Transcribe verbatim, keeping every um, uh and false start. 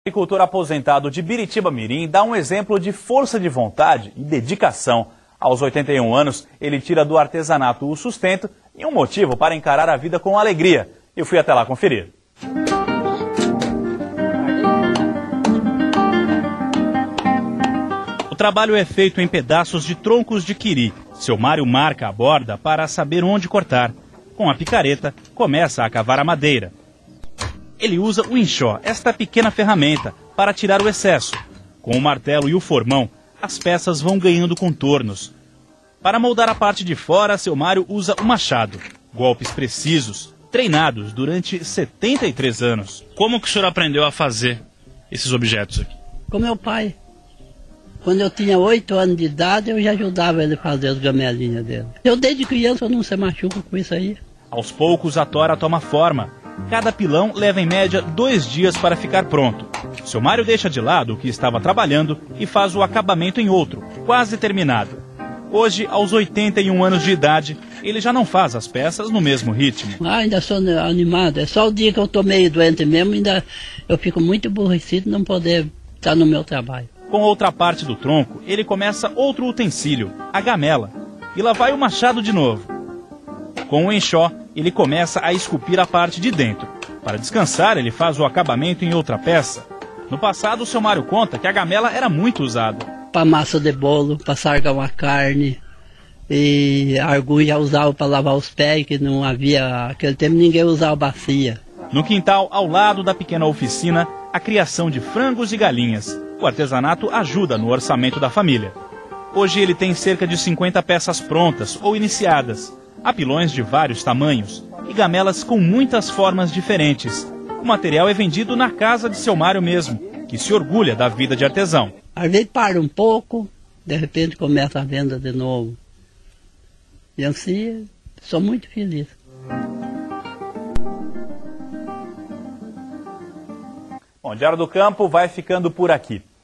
O agricultor aposentado de Biritiba Mirim dá um exemplo de força de vontade e dedicação. Aos oitenta e um anos, ele tira do artesanato o sustento e um motivo para encarar a vida com alegria. Eu fui até lá conferir. O trabalho é feito em pedaços de troncos de quiri. Seu Mário marca a borda para saber onde cortar. Com a picareta, começa a cavar a madeira. Ele usa o enxó, esta pequena ferramenta, para tirar o excesso. Com o martelo e o formão, as peças vão ganhando contornos. Para moldar a parte de fora, seu Mário usa o machado. Golpes precisos, treinados durante setenta e três anos. Como que o senhor aprendeu a fazer esses objetos aqui? Com meu pai. Quando eu tinha oito anos de idade, eu já ajudava ele a fazer as gamelinhas dele. Eu desde criança eu não se machuco com isso aí. Aos poucos a tora toma forma. Cada pilão leva em média dois dias para ficar pronto. Seu Mário deixa de lado o que estava trabalhando e faz o acabamento em outro, quase terminado. Hoje, aos oitenta e um anos de idade, ele já não faz as peças no mesmo ritmo. Ah, ainda sou animado. É só o dia que eu estou meio doente mesmo, ainda eu fico muito aborrecido não poder estar no meu trabalho. Com outra parte do tronco, ele começa outro utensílio, a gamela. E lá vai o machado de novo. Com o enxó, ele começa a esculpir a parte de dentro. Para descansar, ele faz o acabamento em outra peça. No passado, o seu Mário conta que a gamela era muito usada. Para massa de bolo, para sargar uma carne. E a argulha usava para lavar os pés, que não havia, naquele tempo ninguém usava bacia. No quintal, ao lado da pequena oficina, a criação de frangos e galinhas. O artesanato ajuda no orçamento da família. Hoje ele tem cerca de cinquenta peças prontas ou iniciadas. Há pilões de vários tamanhos e gamelas com muitas formas diferentes. O material é vendido na casa de seu Mário mesmo, que se orgulha da vida de artesão. Às vezes para um pouco, de repente começa a venda de novo. E assim, sou muito feliz. Bom, Diário do Campo vai ficando por aqui.